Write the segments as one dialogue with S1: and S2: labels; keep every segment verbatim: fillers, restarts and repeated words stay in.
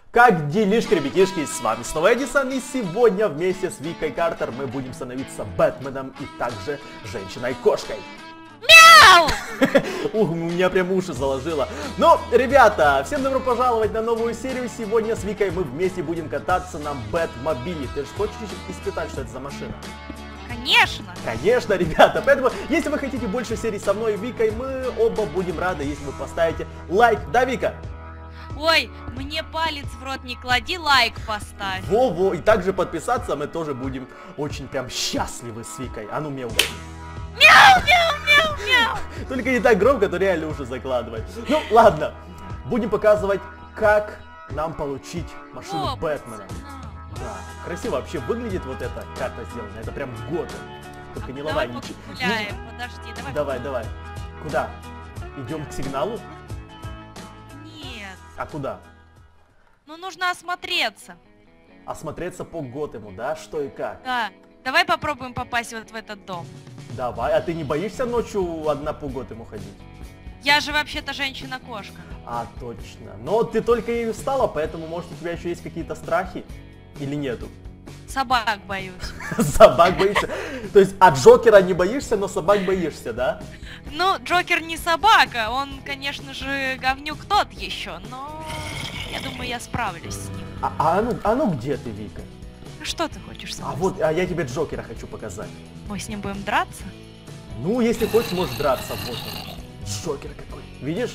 S1: Как делишки, ребятишки, с вами снова Эдисон, и сегодня вместе с Викой Картер мы будем становиться Бэтменом и также Женщиной-кошкой.
S2: Мяу!
S1: Ух, у меня прям уши заложило. Ну, ребята, всем добро пожаловать на новую серию. Сегодня с Викой мы вместе будем кататься на Бэтмобиле. Ты же хочешь испытать, что это за машина?
S2: Конечно!
S1: Конечно, ребята, поэтому, если вы хотите больше серий со мной и Викой, мы оба будем рады, если вы поставите лайк. Да, Вика?
S2: Ой, мне палец в рот не клади, лайк поставь.
S1: Во-во, и также подписаться мы тоже будем очень прям счастливы с Викой. А ну, мяу.
S2: Мяу, мяу, мяу, мяу.
S1: Только не так громко, то реально уши закладывать. Ну, ладно, будем показывать, как нам получить машину
S2: О,
S1: Бэтмена. Да, красиво вообще выглядит вот эта карта сделана, это прям Готэм. Только
S2: а
S1: не
S2: давай
S1: ломай ничего.
S2: погуляем, подожди, давай.
S1: Давай, давай. Куда? Идем к сигналу?
S2: Нет,
S1: А куда?
S2: ну нужно осмотреться.
S1: Осмотреться по Готэму, да? Что и как?
S2: Да, давай попробуем попасть вот в этот дом.
S1: Давай, а ты не боишься ночью одна по Готэму ходить?
S2: Я же вообще-то женщина-кошка.
S1: А, точно. Но ты только и стала, поэтому, может, у тебя еще есть какие-то страхи? Или нету?
S2: Собак боюсь.
S1: Собак боишься? То есть от Джокера не боишься, но собак боишься, да?
S2: Ну, Джокер не собака, он, конечно же, говнюк тот еще, но я думаю, я справлюсь с ним.
S1: А, а, ну, а ну где ты, Вика?
S2: Что ты хочешь со
S1: А
S2: мной?
S1: вот, а я тебе Джокера хочу показать.
S2: Мы с ним будем драться?
S1: Ну, если хочешь, можешь драться. Вот он. Джокер какой. Видишь?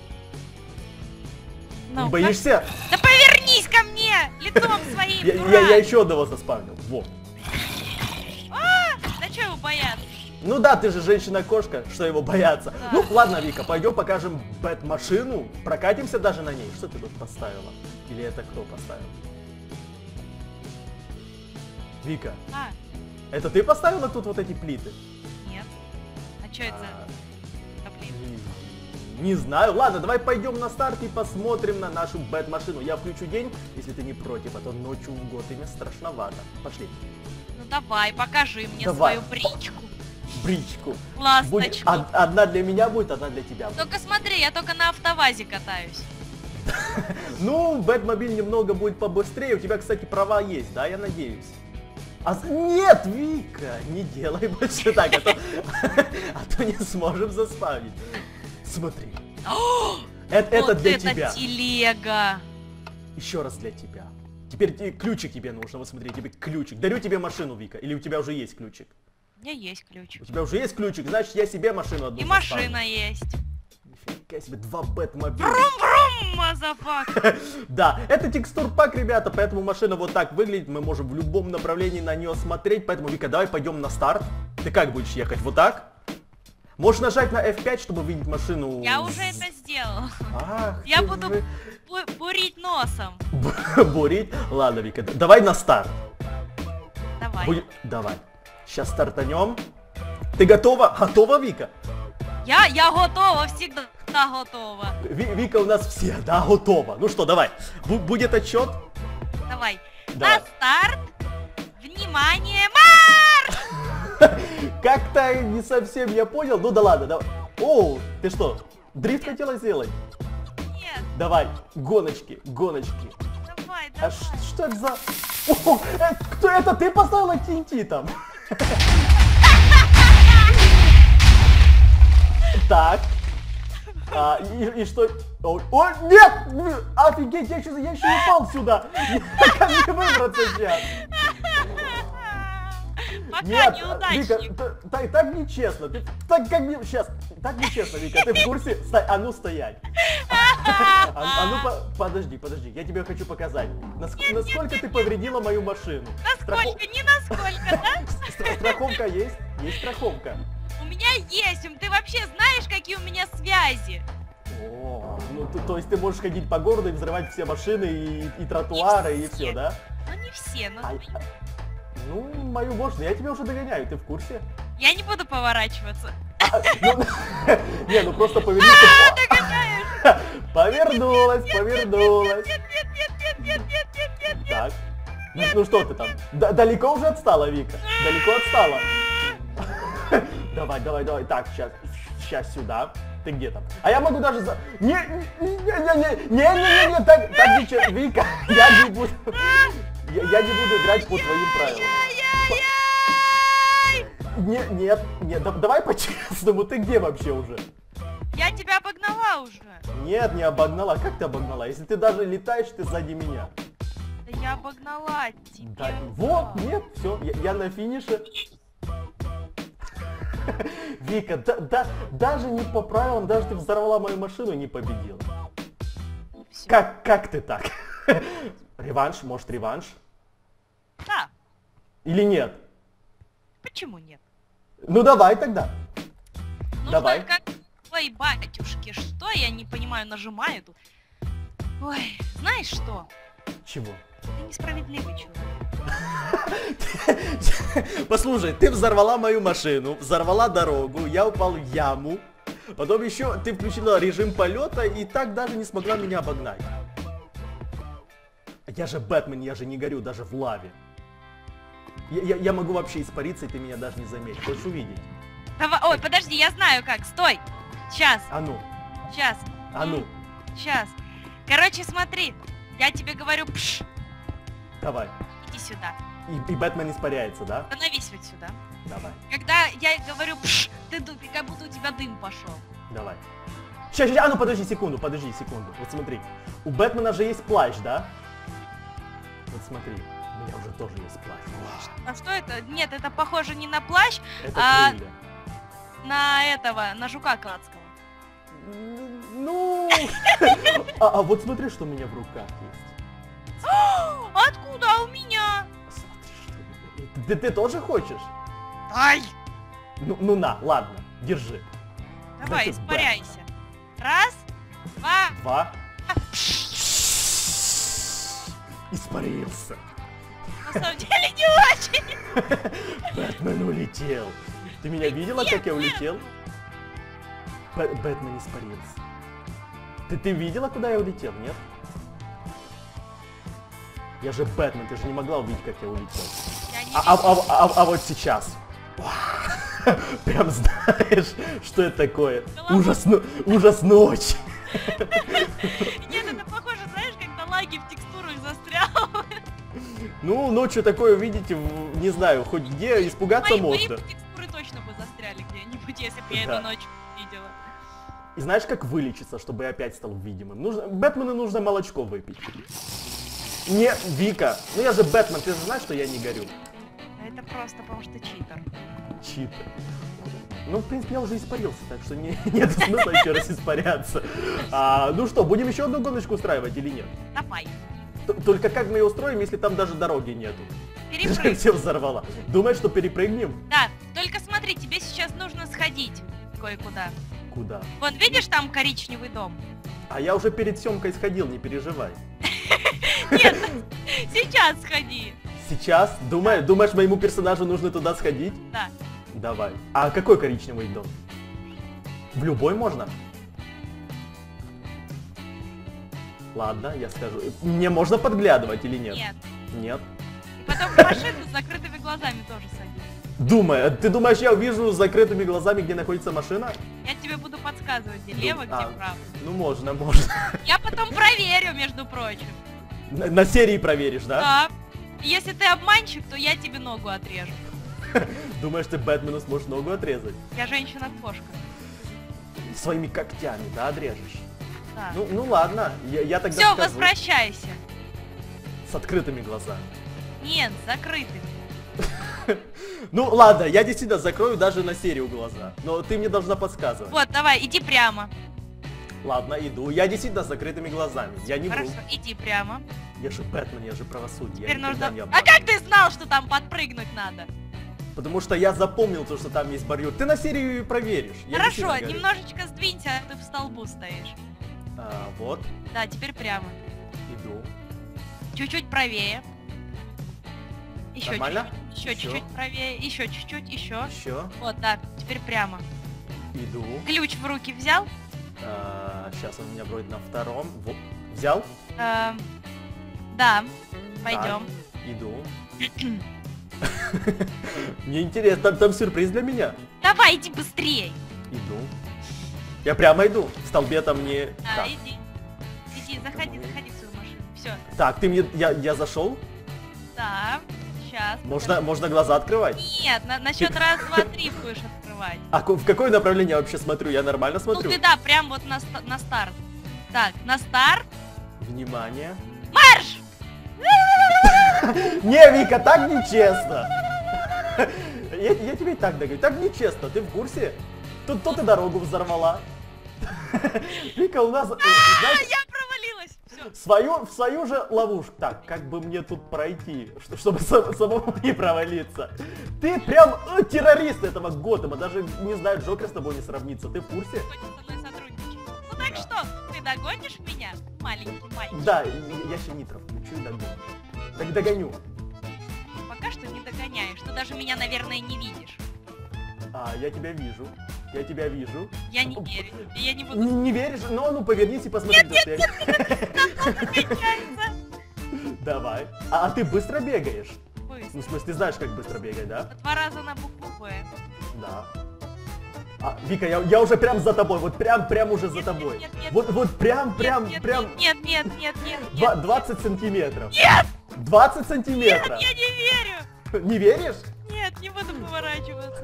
S2: Ну,
S1: Не боишься?
S2: Да повернись ко мне! Лицом своим,
S1: Я,
S2: дурак!
S1: я, я еще одного заспавнил. Во.
S2: А, да что его бояться?
S1: Ну да, ты же женщина-кошка, что его бояться.
S2: Да.
S1: Ну ладно, Вика, пойдем покажем Бэт-машину. Прокатимся даже на ней. Что ты тут поставила? Или это кто поставил? Вика,
S2: А,
S1: это ты поставила тут вот эти плиты?
S2: нет. А что это
S1: А,
S2: за каплин?
S1: Не, не знаю. Ладно, давай пойдем на старт и посмотрим на нашу Бэт-машину. Я включу день, если ты не против, а то ночью в Готэме страшновато. Пошли.
S2: Ну давай, покажи мне
S1: Давай.
S2: свою бричку.
S1: Бричку. Будет,
S2: Ласточку.
S1: од- одна для меня будет, одна для тебя. будет.
S2: Только смотри, я только на автовазе катаюсь.
S1: Ну, Бэтмобиль немного будет побыстрее. У тебя, кстати, права есть, да, я надеюсь? А с- нет, Вика, не делай больше так, а то, а то не сможем заспавнить. Смотри. Это, это
S2: Вот
S1: для
S2: это
S1: тебя.
S2: телега.
S1: Еще раз для тебя. Теперь те- ключик тебе нужно. Вот смотри, тебе ключик. Дарю тебе машину, Вика. Или у тебя уже есть ключик?
S2: У меня есть ключик.
S1: У тебя уже есть ключик, значит, я себе машину одну
S2: И
S1: заспавню.
S2: машина есть.
S1: Нифига себе, два Бэтмобиля.
S2: Брум-брум, мазафак.
S1: Да, это текстур-пак, ребята, поэтому машина вот так выглядит. Мы можем в любом направлении на нее смотреть. Поэтому, Вика, давай пойдем на старт. Ты как будешь ехать? Вот так? Можешь нажать на эф пять, чтобы видеть машину.
S2: Я уже это сделала.
S1: Ах,
S2: Я
S1: ты
S2: буду
S1: же-
S2: бу- бурить носом.
S1: бурить. Ладно, Вика, д- давай на старт.
S2: Давай.
S1: Будь- Давай. Сейчас стартанем. Ты готова? Готова, Вика?
S2: Я, я готова, всегда готова.
S1: Ви- Вика у нас всегда готова. Ну что, давай. Бу- будет отчет?
S2: Давай.
S1: Давай.
S2: На старт. Внимание, марш!
S1: Как-то не совсем я понял. Ну да ладно, давай. О, ты что, дрифт хотела сделать?
S2: Нет,
S1: Давай, гоночки, гоночки.
S2: давай,
S1: А
S2: давай.
S1: ш- что это за... О, э, кто это? Ты поставила ти эн ти там? Так. А, и, и что? О, о, нет! Офигеть, я еще, я еще не упал сюда! Как мне выбраться сейчас?
S2: Пока
S1: Нет,
S2: неудачник.
S1: Вика, т- так, так нечестно. Ты, так как мне... Сейчас, так нечестно, Вика, ты в курсе? Стой, а ну стоять. А, а ну по- подожди, подожди, я тебе хочу показать. Наск- насколько ты повредила мою машину.
S2: Насколько, не насколько, да?
S1: Стра- страховка есть? Есть страховка.
S2: У меня есть, ты вообще знаешь, какие у меня связи?
S1: О, ну то, то есть ты можешь ходить по городу и взрывать все машины и, и тротуары и,
S2: все.
S1: все, да?
S2: Ну не все, но
S1: А, а, ну, мою можно, я тебя уже догоняю, ты в курсе?
S2: я не буду поворачиваться.
S1: А, ну, не, ну просто повернись.
S2: Догоняешь?
S1: Повернулась, повернулась.
S2: Нет, нет, нет, нет, нет, нет, нет, нет, нет.
S1: Так. Ну, ну что ты там? Д- далеко уже отстала, Вика? Далеко отстала? Давай, давай, давай. Так, сейчас, сейчас сюда. Ты где там? А я могу даже за... Не, не, не, не, не, не, не, так, так, Вика, Вика, я не буду... Я, я не буду играть по твоим правилам. Не, нет, нет, да, давай по-честному, ты где вообще уже?
S2: Я тебя обогнала уже.
S1: Нет, не обогнала. Как ты обогнала? Если ты даже летаешь, ты сзади меня.
S2: Да я обогнала тебя.
S1: Да, вот, нет, все, я, я на финише. Вика, да, да, даже не по правилам, даже ты взорвала мою машину и не победила.
S2: Всё.
S1: Как, как ты так? Реванш, может реванш?
S2: Да.
S1: Или нет?
S2: Почему нет?
S1: Ну давай тогда.
S2: Нужно
S1: Давай.
S2: как твои батюшки. Что я не понимаю, нажимаю тут. Ой, знаешь что?
S1: Чего?
S2: Ты несправедливый человек.
S1: Послушай, ты взорвала мою машину, взорвала дорогу, я упал в яму. Потом еще ты включила режим полета и так даже не смогла меня обогнать. Я же Бэтмен, я же не горю даже в лаве. Я, я, я могу вообще испариться, и ты меня даже не заметишь. Хочешь увидеть?
S2: Давай, ой, подожди, я знаю как. Стой. Сейчас,
S1: А ну,
S2: сейчас.
S1: а ну,
S2: Сейчас. Короче, смотри. Я тебе говорю, пш,
S1: давай.
S2: иди сюда.
S1: И, и Бэтмен испаряется, да?
S2: Становись вот сюда.
S1: Давай,
S2: Когда я говорю, пш, ты ду- как будто у тебя дым пошел.
S1: давай. Сейчас, сейчас, а ну подожди секунду, подожди секунду. Вот смотри, у Бэтмена же есть плащ, да? Вот смотри, у меня уже тоже есть плащ. Вау.
S2: А что это? Нет, это похоже не на плащ,
S1: Это
S2: а
S1: крылья.
S2: на этого, на жука Кладского.
S1: Ну, а, а вот смотри, что у меня в руках есть.
S2: Откуда у меня?
S1: Смотри, что у меня есть. Ты, ты тоже хочешь?
S2: Ай!
S1: Ну, ну на, ладно, держи.
S2: Давай,
S1: Значит,
S2: испаряйся. Раз, два,
S1: Два. Испарился.
S2: на самом деле не очень.
S1: Бэтмен улетел. Ты меня видела, как я улетел? Б- Бэтмен испарился. Ты, ты видела, куда я улетел, нет? Я же Бэтмен, ты же не могла увидеть, как я улетел.
S2: Я не
S1: А, а, а, а- а вот сейчас. Прям знаешь, что это такое?
S2: Голова.
S1: Ужас, но- ужас ночи.
S2: Нет, это похоже, знаешь, когда лаги в текстурах застрял.
S1: Ну, ночью такое видите, в- не знаю, хоть где, испугаться
S2: Мои, мои
S1: можно.
S2: текстуры точно бы застряли где-нибудь, если бы я
S1: Да.
S2: это ночью видела.
S1: И знаешь, как вылечиться, чтобы я опять стал видимым? Нужно, Бэтмену нужно молочко выпить. Не, Вика, ну я же Бэтмен, ты же знаешь, что я не горю.
S2: Это просто потому что читер.
S1: Читер. Ну, в принципе, я уже испарился, так что не, нет смысла еще раз испаряться. А, ну что, будем еще одну гоночку устраивать или нет?
S2: Давай,
S1: Т- Только как мы ее устроим, если там даже дороги нету? Ты же
S2: перепрыгни.
S1: все взорвала. Думаешь, что перепрыгнем?
S2: Да, только смотри, тебе сейчас нужно сходить кое-куда.
S1: Куда?
S2: Вон, видишь там коричневый дом?
S1: А я уже перед съемкой сходил, не переживай.
S2: Нет, сейчас сходи.
S1: Сейчас? Думаешь, думаешь, моему персонажу нужно туда сходить?
S2: Да.
S1: Давай. А какой коричневый дом? В любой можно? Ладно, я скажу. Мне можно подглядывать или нет?
S2: Нет.
S1: Нет.
S2: И потом в машину с закрытыми глазами тоже садись.
S1: Думай, а ты думаешь, я увижу с закрытыми глазами, где находится машина?
S2: Я тебе буду подсказывать, где лево, где
S1: А,
S2: право.
S1: Ну можно, можно.
S2: Я потом проверю, между прочим.
S1: На, на серии проверишь, да?
S2: Да. И если ты обманщик, то я тебе ногу отрежу.
S1: Думаешь, ты Бэтмену сможешь ногу отрезать?
S2: Я женщина-кошка.
S1: Своими когтями, да, отрежешь?
S2: Да.
S1: Ну, ну ладно, я, я тогда
S2: Все,
S1: скажу.
S2: возвращайся.
S1: С открытыми глазами.
S2: Нет, с закрытыми.
S1: Ну ладно, я действительно закрою даже на серию глаза. Но ты мне должна подсказывать.
S2: Вот, давай, иди прямо.
S1: Ладно, иду. Я действительно с закрытыми глазами. Я не
S2: Хорошо,
S1: вру.
S2: иди прямо.
S1: Я же Бэтмен, я же правосудие.
S2: Теперь
S1: я никогда
S2: нужно...
S1: не
S2: А
S1: обманываю.
S2: как ты знал, что там подпрыгнуть надо?
S1: Потому что я запомнил то, что там есть барьер. Ты на серию и проверишь. Я
S2: Хорошо,
S1: действительно говорю.
S2: немножечко сдвинься, а ты в столбу стоишь.
S1: А, вот,
S2: Да, теперь прямо.
S1: иду.
S2: Чуть-чуть правее. Еще
S1: Нормально?
S2: чуть-чуть, еще
S1: Еще?
S2: чуть-чуть правее, еще чуть-чуть, еще.
S1: Еще,
S2: Вот, да, теперь прямо.
S1: иду.
S2: Ключ в руки взял?
S1: А, сейчас он у меня вроде на втором. Во- Взял?
S2: Эм, да, пойдем.
S1: Так, иду. Мне интересно, там, там сюрприз для меня.
S2: Давай, иди быстрее.
S1: Иду. Я прямо иду. В столбе там не...
S2: А,
S1: Так.
S2: иди. Иди, заходи, заходи в свою машину. Все.
S1: Так, ты мне... Я, я зашел?
S2: Да. Сейчас.
S1: Можно, можно глаза открывать?
S2: Нет, на, на счет раз, два, три будешь открывать.
S1: А ко- в какое направление я вообще смотрю? Я нормально
S2: Ну
S1: смотрю?
S2: ты да, прям вот на, ста- на старт. Так, на старт.
S1: Внимание.
S2: Марш!
S1: Не, Вика, так нечестно. Я, я тебе и так говорю, так нечестно, ты в курсе? Тут то ты дорогу взорвала. Вика, у нас, э,
S2: А,
S1: знаешь,
S2: я провалилась. Все.
S1: свою, в свою же ловушку. Так, как бы мне тут пройти, что- чтобы сам- самому не провалиться? Ты прям э, террорист этого Готэма, даже не знаю, Джокер с тобой не сравнится, ты в курсе?
S2: Хочешь со мной сотрудничать? Ну так что, ты догонишь меня, маленький мальчик?
S1: Да, я еще Нитров, включу и догоню. Так догоню.
S2: Пока что не догоняешь, ты даже меня, наверное, не видишь.
S1: А, я тебя вижу. Я тебя вижу.
S2: Я не верю, и я не буду
S1: Не, не веришь? Ну, ну повернись и посмотри. Нет, нет,
S2: встречаться.
S1: Давай. А, а ты быстро бегаешь? Ну,
S2: Быстро.
S1: в смысле, ты знаешь, как быстро бегать, да?
S2: Два раза на букву Б.
S1: Да. А, Вика, я, я уже прям за тобой, вот прям, прям уже за
S2: Нет,
S1: тобой.
S2: нет, нет,
S1: Вот, вот прям, прям,
S2: нет,
S1: прям
S2: Нет, нет, нет, нет,
S1: два-
S2: нет.
S1: двадцать сантиметров.
S2: Нет!
S1: двадцать сантиметров.
S2: Я не верю!
S1: Не веришь?
S2: Нет, не буду поворачиваться.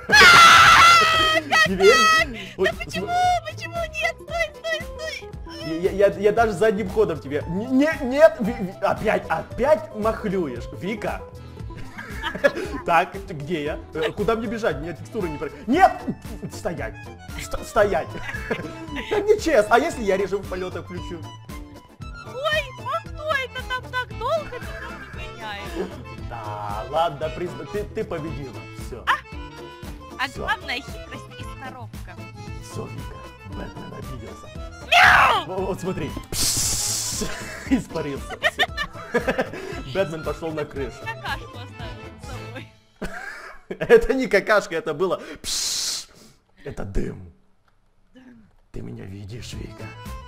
S1: Не веришь? Вот,
S2: Почему? Почему нет? Стой, стой, стой!
S1: Я, я, я даже задним ходом тебе... Не, не- нет, Ви- Ви- опять, опять махлюешь. Вика. Так, где я? Э, Куда мне бежать? Мне текстуры не... про- Нет! Стоять! Ст- Стоять! Так нечестно. А если я режим полета включу?
S2: Ой, а кто это там так долго меня гоняет?
S1: Да, ладно, призна... ты, ты победила. Все.
S2: А
S1: Всё.
S2: главное хитрость и сноровка.
S1: Все, Вика. Бэтмен обиделся.
S2: Мяу!
S1: Вот, вот смотри. Испарился. Всё. Бэтмен пошел на крышу.
S2: Какашку оставил с собой.
S1: Это не какашка, это было... Пшшш. Это дым. Ты меня видишь, Вика?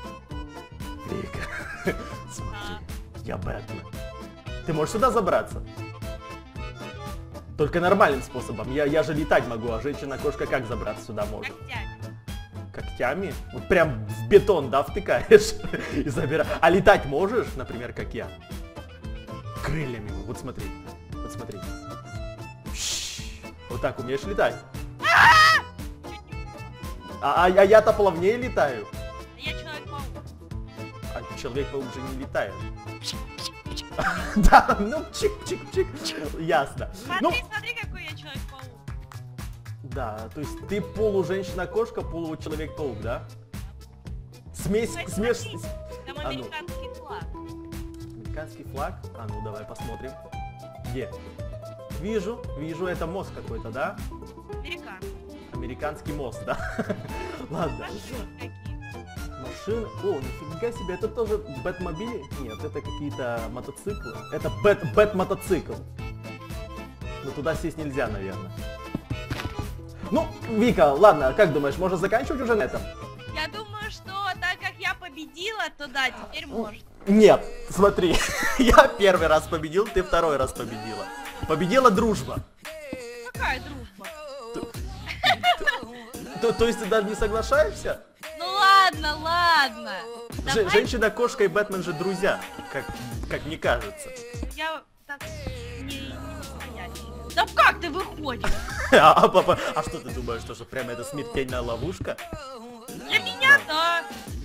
S1: Вика. Смотри, я Бэтмен. Ты можешь сюда забраться? Только нормальным способом. Я, я же летать могу, а женщина-кошка как забраться сюда может?
S2: Когтями.
S1: Когтями? Вот прям в бетон, да, втыкаешь и забираешь. А летать можешь, например, как я? Крыльями. Вот смотри. Вот смотри. Пшш. Вот так умеешь летать? А, а, а я-то плавнее летаю.
S2: Я Человек-паук.
S1: А Человек-паук уже не летает. Да, ну чик-чик-чик. Ясно. Ну,
S2: Смотри, смотри, какой я Человек-паук.
S1: да, то есть ты полу-женщина-кошка, полу-человек-паук, да? Смесь,
S2: Смотри,
S1: смесь...
S2: смотри, Там
S1: А ну.
S2: американский флаг.
S1: Американский флаг? А ну давай посмотрим. Где? Вижу, вижу, это мост какой-то, да?
S2: Американский.
S1: Американский мост, да? Ладно.
S2: Машины какие-то.
S1: Машины. О, нифига себе, это тоже бэтмобили? Нет, это какие-то мотоциклы. Это бэт, бэт-мотоцикл. Но туда сесть нельзя, наверное. Ну, Вика, ладно, как думаешь, можно заканчивать уже на этом?
S2: Я думаю, что так как я победила, то да, теперь может.
S1: Нет, смотри, я первый раз победил, ты второй раз победила. Победила дружба.
S2: Какая дружба?
S1: То, то есть ты даже не соглашаешься?
S2: Ну ладно, ладно.
S1: Же-
S2: Давай
S1: Женщина-кошка и Бэтмен же друзья, как, как мне кажется.
S2: я так не, не настоящая. Да как ты выходишь?
S1: А, а, папа, а что ты думаешь, что, что прямо это смертельная ловушка?
S2: Для меня да.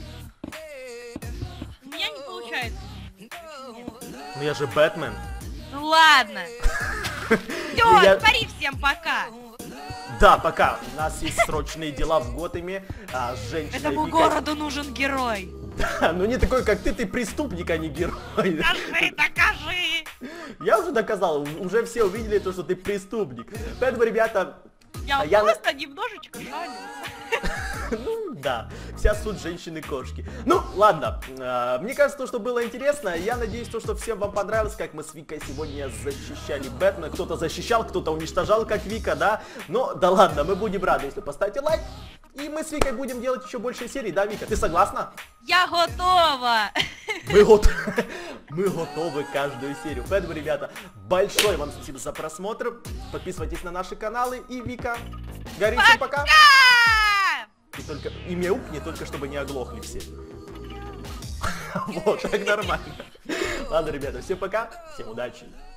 S2: У меня не получается.
S1: Ну я же Бэтмен.
S2: Ну ладно. Все,
S1: Я-
S2: говори всем пока.
S1: Да, пока. У нас есть срочные дела в Готэме, а с женщиной
S2: Этому
S1: Викой-
S2: городу нужен герой.
S1: Да, ну не такой, как ты, ты преступник, а не герой.
S2: Докажи, докажи.
S1: Я уже доказал, уже все увидели то, что ты преступник. Поэтому, ребята,
S2: Я
S1: А я на-
S2: просто немножечко шалю.
S1: ну да, вся суть женщины-кошки. Ну, ладно, э, мне кажется, то, что было интересно. Я надеюсь, то, что всем вам понравилось, как мы с Викой сегодня защищали Бэтмена. Кто-то защищал, кто-то уничтожал, как Вика, да? Но, да ладно, мы будем рады, если поставите лайк. И мы с Викой будем делать еще больше серий, да, Вика? Ты согласна?
S2: Я готова.
S1: Мы, гот... мы готовы каждую серию. Поэтому, ребята, большое вам спасибо за просмотр. Подписывайтесь на наши каналы. И, Вика, говорим всем пока.
S2: Пока!
S1: И только и мяукни, только чтобы не оглохли все. Вот, так нормально. Ладно, ребята, всем пока, всем удачи.